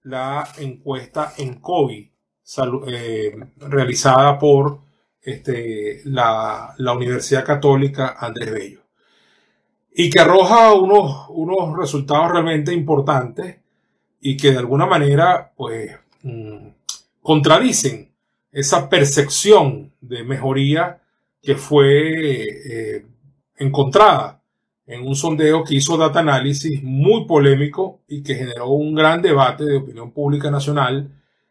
la encuesta en COVID realizada por la Universidad Católica Andrés Bello, y que arroja unos resultados realmente importantes y que de alguna manera pues contradicen esa percepción de mejoría que fue encontrada en un sondeo que hizo Data Analysis, muy polémico y que generó un gran debate de opinión pública nacional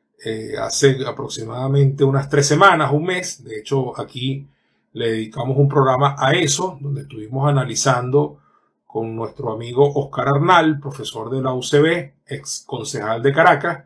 hace aproximadamente unas 3 semanas, un mes. De hecho, aquí le dedicamos un programa a eso, donde estuvimos analizando con nuestro amigo Oscar Arnal, profesor de la UCB, ex concejal de Caracas,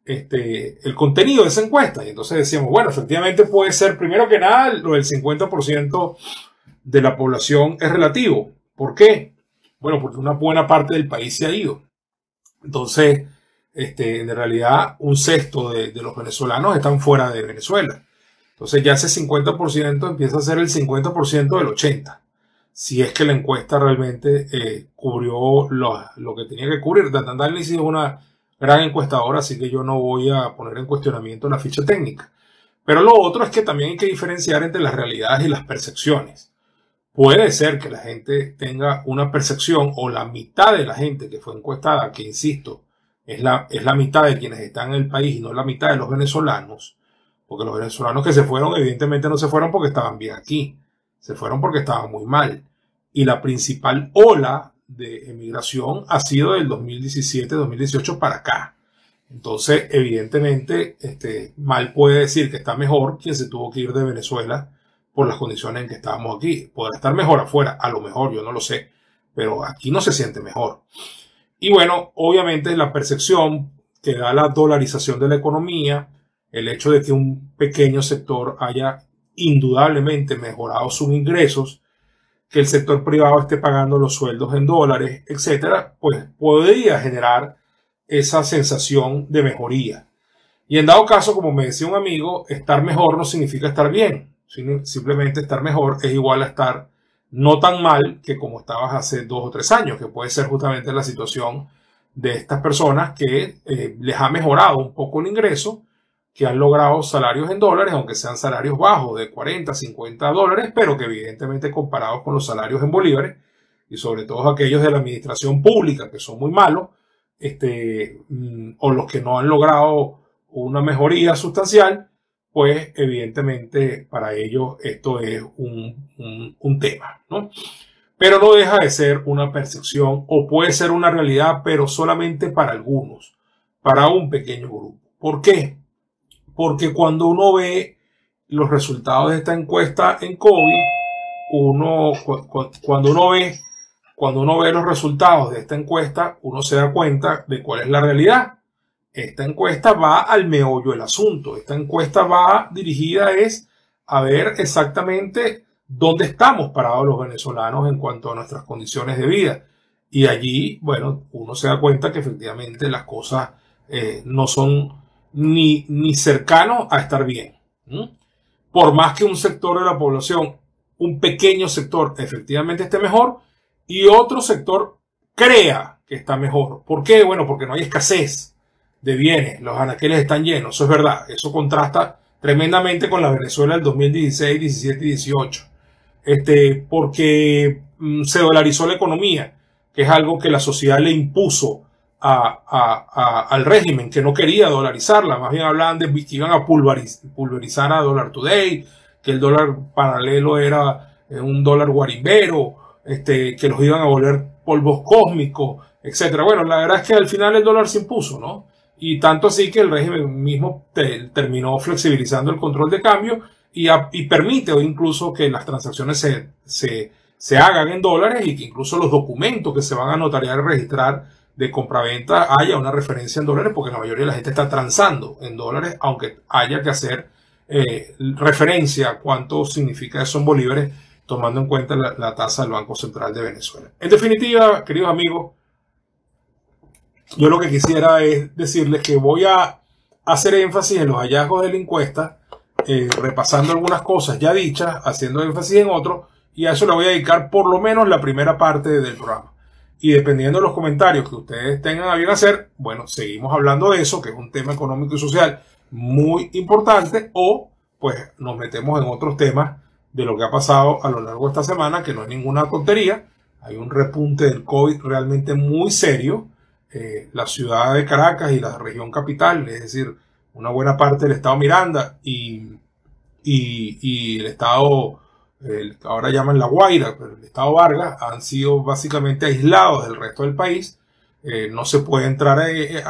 el contenido de esa encuesta. Y entonces decíamos, bueno, efectivamente puede ser, primero que nada, lo del 50% de la población es relativo. ¿Por qué? Bueno, porque una buena parte del país se ha ido. Entonces, en realidad, un sexto de los venezolanos están fuera de Venezuela. Entonces ya ese 50% empieza a ser el 50% del 80%. Si es que la encuesta realmente cubrió lo que tenía que cubrir. Data Analysis es una gran encuestadora, así que yo no voy a poner en cuestionamiento la ficha técnica. Pero lo otro es que también hay que diferenciar entre las realidades y las percepciones. Puede ser que la gente tenga una percepción, o la mitad de la gente que fue encuestada, que insisto, es la mitad de quienes están en el país y no la mitad de los venezolanos, porque los venezolanos que se fueron evidentemente no se fueron porque estaban bien aquí, se fueron porque estaban muy mal. Y la principal ola de emigración ha sido del 2017-2018 para acá. Entonces, evidentemente, mal puede decir que está mejor quien se tuvo que ir de Venezuela por las condiciones en que estábamos aquí. Podrá estar mejor afuera, a lo mejor, yo no lo sé, pero aquí no se siente mejor. Y bueno, obviamente la percepción que da la dolarización de la economía, el hecho de que un pequeño sector haya indudablemente mejorado sus ingresos, que el sector privado esté pagando los sueldos en dólares, etcétera, pues podría generar esa sensación de mejoría. Y en dado caso, como me decía un amigo, estar mejor no significa estar bien. Simplemente estar mejor es igual a estar no tan mal que como estabas hace 2 o 3 años, que puede ser justamente la situación de estas personas que les ha mejorado un poco el ingreso, que han logrado salarios en dólares, aunque sean salarios bajos de 40, 50 dólares, pero que evidentemente comparados con los salarios en bolívares, y sobre todo aquellos de la administración pública que son muy malos, o los que no han logrado una mejoría sustancial, pues evidentemente para ellos esto es un tema, ¿no? Pero no deja de ser una percepción, o puede ser una realidad, pero solamente para algunos, para un pequeño grupo. ¿Por qué? Porque cuando uno ve los resultados de esta encuesta en COVID, cuando uno ve los resultados de esta encuesta, uno se da cuenta de cuál es la realidad. Esta encuesta va al meollo del asunto. Esta encuesta va dirigida a ver exactamente dónde estamos parados los venezolanos en cuanto a nuestras condiciones de vida. Y allí, bueno, uno se da cuenta que efectivamente las cosas no son ni cercanos a estar bien. Por más que un sector de la población, un pequeño sector, efectivamente esté mejor, y otro sector crea que está mejor. ¿Por qué? Bueno, porque no hay escasez de bienes, los anaqueles están llenos, eso es verdad, eso contrasta tremendamente con la Venezuela del 2016, 17 y 18. Porque se dolarizó la economía, que es algo que la sociedad le impuso al régimen, que no quería dolarizarla, más bien hablaban de que iban a pulverizar a Dollar Today, que el dólar paralelo era un dólar guarimbero, que los iban a volver polvos cósmicos, etcétera. Bueno, la verdad es que al final el dólar se impuso, ¿no? Y tanto así que el régimen mismo terminó flexibilizando el control de cambio y permite o incluso que las transacciones se hagan en dólares, y que incluso los documentos que se van a notariar y registrar de compraventa haya una referencia en dólares, porque la mayoría de la gente está transando en dólares, aunque haya que hacer referencia a cuánto significa eso en bolívares, tomando en cuenta la tasa del Banco Central de Venezuela. En definitiva, queridos amigos, yo lo que quisiera es decirles que voy a hacer énfasis en los hallazgos de la encuesta, repasando algunas cosas ya dichas, haciendo énfasis en otros, y a eso le voy a dedicar por lo menos la primera parte del programa. y dependiendo de los comentarios que ustedes tengan a bien hacer, bueno, seguimos hablando de eso, que es un tema económico y social muy importante, o pues nos metemos en otros temas de lo que ha pasado a lo largo de esta semana, que no es ninguna tontería. Hay un repunte del COVID realmente muy serio. La ciudad de Caracas y la región capital, es decir, una buena parte del estado Miranda y el estado, ahora llaman La Guaira, pero el estado Vargas, han sido básicamente aislados del resto del país. No se puede entrar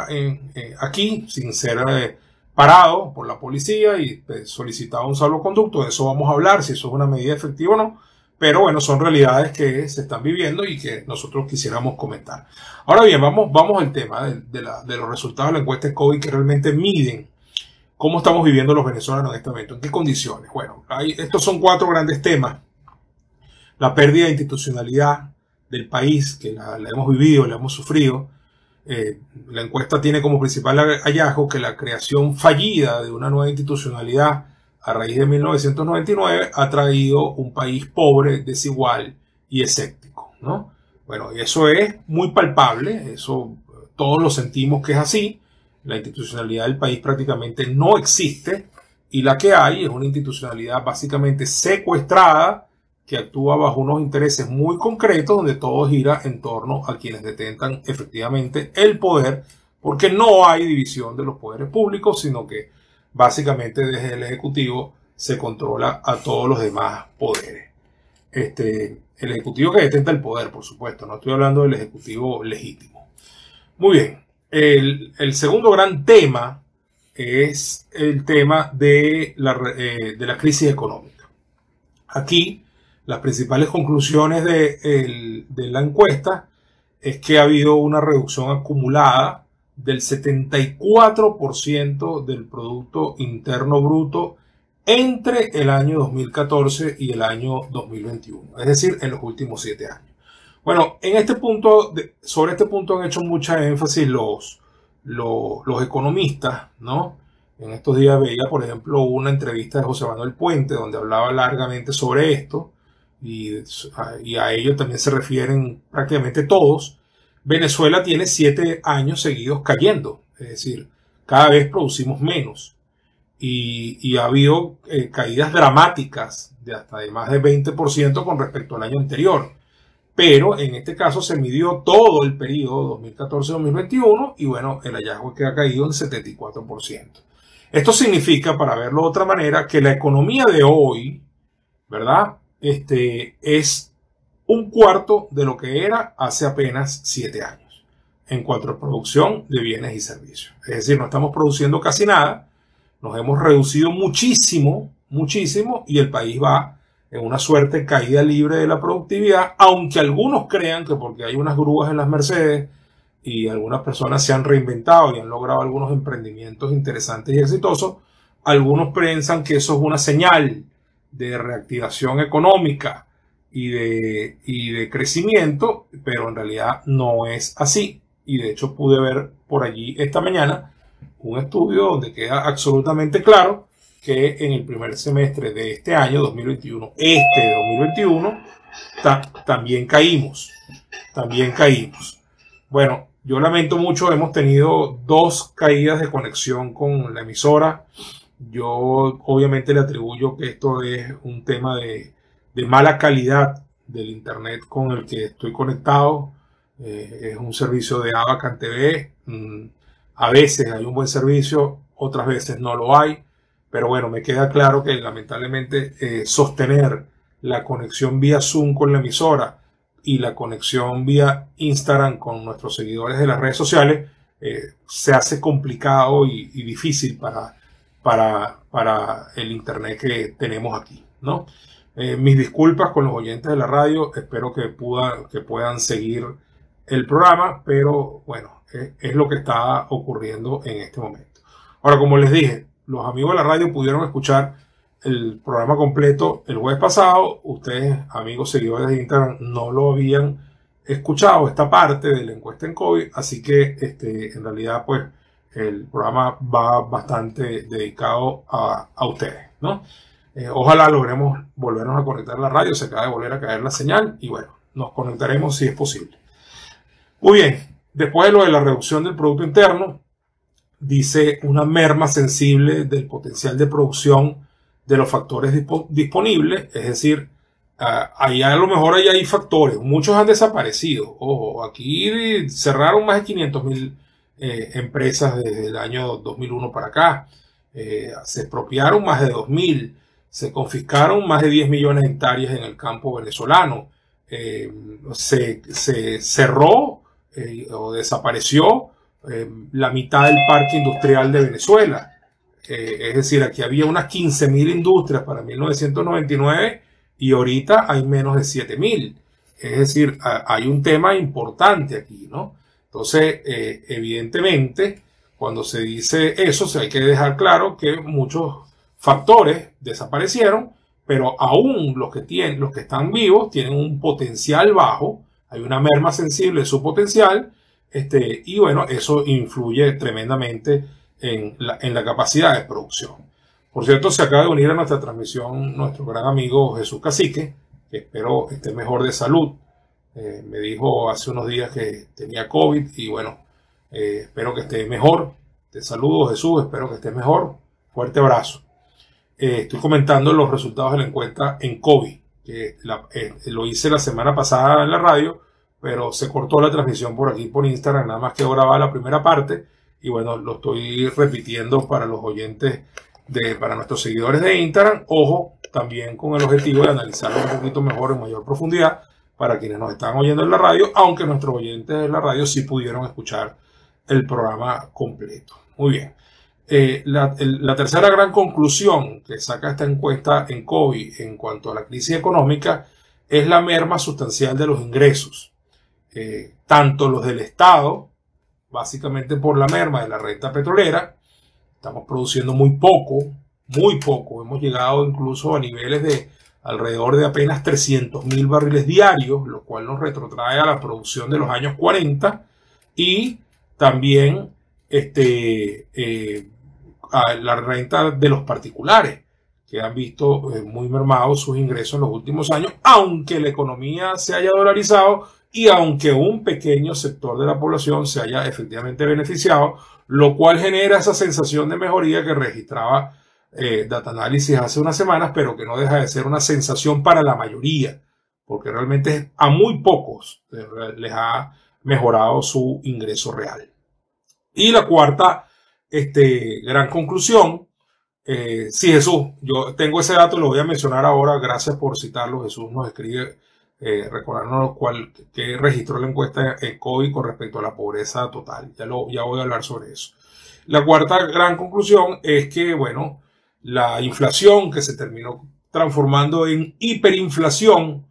aquí sin ser parado por la policía y solicitado un salvoconducto. De eso vamos a hablar, si eso es una medida efectiva o no. Pero bueno, son realidades que se están viviendo y que nosotros quisiéramos comentar. Ahora bien, vamos al tema de los resultados de la encuesta de COVID, que realmente miden cómo estamos viviendo los venezolanos en este momento, en qué condiciones. Bueno, estos son 4 grandes temas. La pérdida de institucionalidad del país, que la hemos vivido, la hemos sufrido. La encuesta tiene como principal hallazgo que la creación fallida de una nueva institucionalidad a raíz de 1999 ha traído un país pobre, desigual y escéptico, ¿no? Bueno, y eso es muy palpable, eso todos lo sentimos que es así. La institucionalidad del país prácticamente no existe y la que hay es una institucionalidad básicamente secuestrada que actúa bajo unos intereses muy concretos donde todo gira en torno a quienes detentan efectivamente el poder, porque no hay división de los poderes públicos, sino que básicamente desde el Ejecutivo se controla a todos los demás poderes. El Ejecutivo que detenta el poder, por supuesto, no estoy hablando del Ejecutivo legítimo. Muy bien, el segundo gran tema es el tema de la crisis económica. Aquí las principales conclusiones de la encuesta es que ha habido una reducción acumulada del 74% del Producto Interno Bruto entre el año 2014 y el año 2021, es decir, en los últimos 7 años. Bueno, sobre este punto han hecho mucha énfasis los economistas, ¿no? En estos días veía, por ejemplo, una entrevista de José Manuel Puente donde hablaba largamente sobre esto y a ello también se refieren prácticamente todos. Venezuela tiene 7 años seguidos cayendo, es decir, cada vez producimos menos y ha habido caídas dramáticas de hasta de más de 20% con respecto al año anterior. Pero en este caso se midió todo el periodo 2014-2021 y bueno, el hallazgo es que ha caído en 74%. Esto significa, para verlo de otra manera, que la economía de hoy, ¿verdad? Es un cuarto de lo que era hace apenas 7 años en cuanto a producción de bienes y servicios. Es decir, no estamos produciendo casi nada, nos hemos reducido muchísimo, muchísimo y el país va en una suerte caída libre de la productividad, aunque algunos crean que porque hay unas grúas en las Mercedes y algunas personas se han reinventado y han logrado algunos emprendimientos interesantes y exitosos, algunos piensan que eso es una señal de reactivación económica y de crecimiento, pero en realidad no es así. Y de hecho pude ver por allí esta mañana un estudio donde queda absolutamente claro que en el primer semestre de este año 2021, también caímos. Bueno, yo lamento mucho, hemos tenido 2 caídas de conexión con la emisora. Yo obviamente le atribuyo que esto es un tema de mala calidad del internet con el que estoy conectado. Es un servicio de Abacan TV. A veces hay un buen servicio, otras veces no lo hay. Pero bueno, me queda claro que lamentablemente sostener la conexión vía Zoom con la emisora y la conexión vía Instagram con nuestros seguidores de las redes sociales se hace complicado y difícil para el internet que tenemos aquí, ¿no? Mis disculpas con los oyentes de la radio, espero que puedan seguir el programa, pero bueno, es lo que está ocurriendo en este momento. Ahora, como les dije, los amigos de la radio pudieron escuchar el programa completo el jueves pasado. Ustedes, amigos seguidores de Instagram, no lo habían escuchado, esta parte de la encuesta en COVID, así que en realidad pues el programa va bastante dedicado a ustedes, ¿no? Ojalá logremos volvernos a conectar a la radio, se acaba de volver a caer la señal y bueno, nos conectaremos si es posible. Muy bien, después de lo de la reducción del Producto Interno, dice una merma sensible del potencial de producción de los factores disponibles, es decir, ahí a lo mejor hay factores, muchos han desaparecido. Ojo, aquí cerraron más de 500.000 empresas desde el año 2001 para acá, se expropiaron más de 2.000, se confiscaron más de 10 millones de hectáreas en el campo venezolano, se cerró o desapareció la mitad del parque industrial de Venezuela. Es decir, aquí había unas 15.000 industrias para 1999 y ahorita hay menos de 7.000. Es decir, hay un tema importante aquí, ¿no? Entonces, evidentemente, cuando se dice eso, hay que dejar claro que muchos factores desaparecieron, pero aún los que están vivos tienen un potencial bajo, hay una merma sensible de su potencial, y bueno, eso influye tremendamente en la capacidad de producción. Por cierto, se acaba de unir a nuestra transmisión nuestro gran amigo Jesús Cacique, que espero esté mejor de salud. Me dijo hace unos días que tenía COVID y bueno, espero que esté mejor. Te saludo, Jesús, espero que estés mejor. Fuerte abrazo. Estoy comentando los resultados de la encuesta en COVID, que lo hice la semana pasada en la radio, pero se cortó la transmisión por aquí por Instagram, nada más quedó grabada la primera parte y bueno, lo estoy repitiendo para los oyentes, para nuestros seguidores de Instagram. Ojo, también con el objetivo de analizarlo un poquito mejor, en mayor profundidad, para quienes nos están oyendo en la radio, aunque nuestros oyentes de la radio sí pudieron escuchar el programa completo. Muy bien. La tercera gran conclusión que saca esta encuesta en COVID en cuanto a la crisis económica es la merma sustancial de los ingresos. Tanto los del Estado, básicamente por la merma de la renta petrolera, estamos produciendo muy poco, hemos llegado incluso a niveles de alrededor de apenas 300.000 barriles diarios, lo cual nos retrotrae a la producción de los años 40 y también a la renta de los particulares, que han visto muy mermados sus ingresos en los últimos años, aunque la economía se haya dolarizado y aunque un pequeño sector de la población se haya efectivamente beneficiado, lo cual genera esa sensación de mejoría que registraba Data Analysis hace unas semanas, pero que no deja de ser una sensación para la mayoría, porque realmente a muy pocos les ha mejorado su ingreso real. Y la cuarta gran conclusión, sí, Jesús, yo tengo ese dato, lo voy a mencionar ahora, gracias por citarlo. Jesús nos escribe recordarnos qué registró la encuesta en COVID con respecto a la pobreza total. Ya voy a hablar sobre eso. La cuarta gran conclusión es que, bueno, la inflación que se terminó transformando en hiperinflación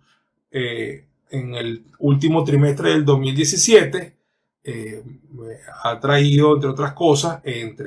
en el último trimestre del 2017 ha traído, entre otras cosas,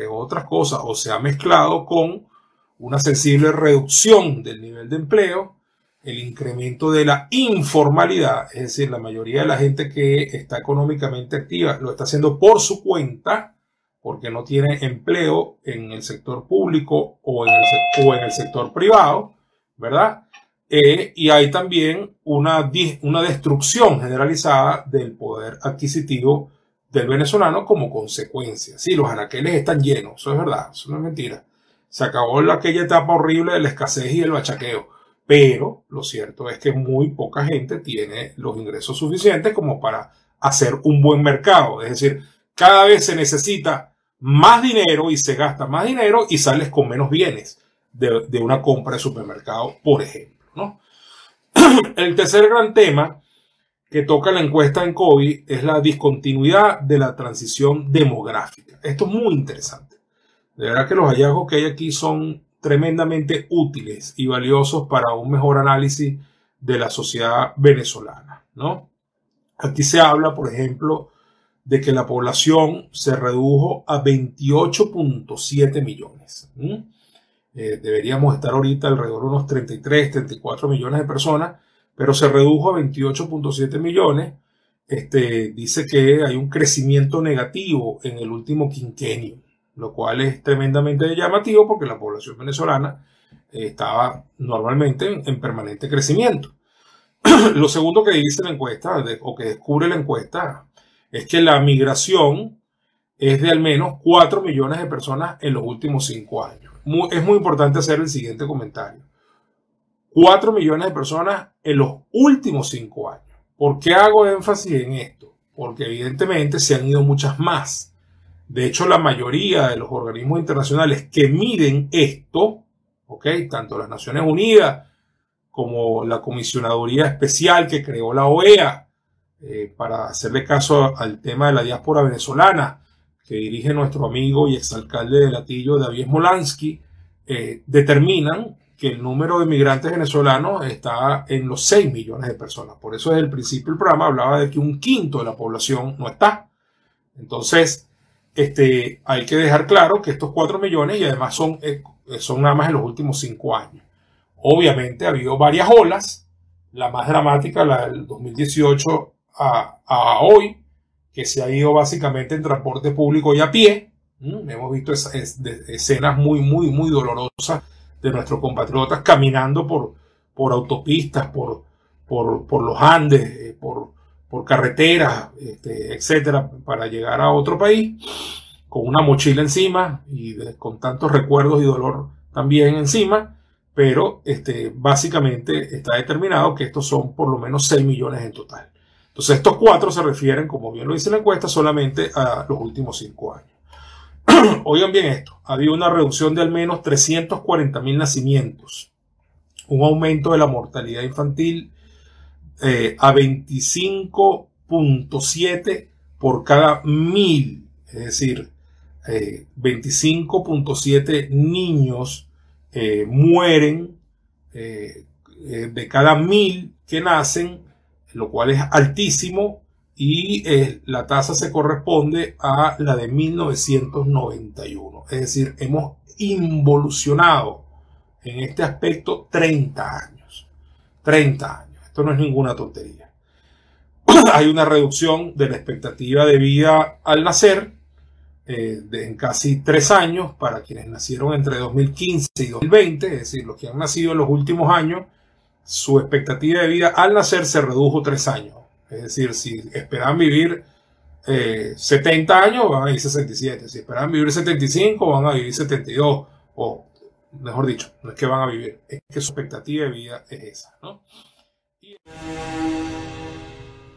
o se ha mezclado con una sensible reducción del nivel de empleo, el incremento de la informalidad, es decir, la mayoría de la gente que está económicamente activa lo está haciendo por su cuenta, porque no tiene empleo en el sector público o en el sector privado, ¿verdad? Y hay también una destrucción generalizada del poder adquisitivo del venezolano como consecuencia. Sí, los anaqueles están llenos, eso es verdad, eso no es mentira. Se acabó aquella etapa horrible de la escasez y el bachaqueo, pero lo cierto es que muy poca gente tiene los ingresos suficientes como para hacer un buen mercado. Es decir, cada vez se necesita más dinero y se gasta más dinero y sales con menos bienes de una compra de supermercado, por ejemplo, ¿no? El tercer gran tema que toca la encuesta en COVID es la discontinuidad de la transición demográfica. Esto es muy interesante. De verdad que los hallazgos que hay aquí son tremendamente útiles y valiosos para un mejor análisis de la sociedad venezolana, ¿no? Aquí se habla, por ejemplo, de que la población se redujo a 28.7 millones. Deberíamos estar ahorita alrededor de unos 33, 34 millones de personas, pero se redujo a 28.7 millones. Dice que hay un crecimiento negativo en el último quinquenio, lo cual es tremendamente llamativo porque la población venezolana estaba normalmente en permanente crecimiento. Lo segundo que dice la encuesta, o que descubre la encuesta, es que la migración es de al menos 4 millones de personas en los últimos 5 años. Es muy importante hacer el siguiente comentario. 4 millones de personas en los últimos 5 años. ¿Por qué hago énfasis en esto? Porque evidentemente se han ido muchas más. De hecho, la mayoría de los organismos internacionales que miden esto, tanto las Naciones Unidas como la Comisionaduría Especial que creó la OEA para hacerle caso al tema de la diáspora venezolana, que dirige nuestro amigo y exalcalde de Latillo, David Smolansky, determinan que el número de migrantes venezolanos está en los 6 millones de personas. Por eso desde el principio del programa hablaba de que un quinto de la población no está. Entonces, hay que dejar claro que estos 4 millones y además son nada más en los últimos 5 años. Obviamente ha habido varias olas, la más dramática, la del 2018 a hoy, que se ha ido básicamente en transporte público y a pie. Hemos visto escenas muy, muy, muy dolorosas de nuestros compatriotas caminando por autopistas, por los Andes, por carreteras, etcétera, para llegar a otro país, con una mochila encima y con tantos recuerdos y dolor también encima, pero básicamente está determinado que estos son por lo menos 6 millones en total. Entonces estos 4 se refieren, como bien lo dice la encuesta, solamente a los últimos 5 años. Oigan bien esto, ha habido una reducción de al menos 340.000 nacimientos, un aumento de la mortalidad infantil a 25.7 por cada 1000, es decir, 25.7 niños mueren de cada 1000 que nacen, lo cual es altísimo, y la tasa se corresponde a la de 1991. Es decir, hemos involucionado en este aspecto 30 años. 30 años. Esto no es ninguna tontería. Hay una reducción de la expectativa de vida al nacer en casi 3 años para quienes nacieron entre 2015 y 2020, es decir, los que han nacido en los últimos años, su expectativa de vida al nacer se redujo 3 años. Es decir, si esperaban vivir 70 años, van a vivir 67. Si esperaban vivir 75, van a vivir 72. O, mejor dicho, no es que van a vivir, es que su expectativa de vida es esa, ¿no?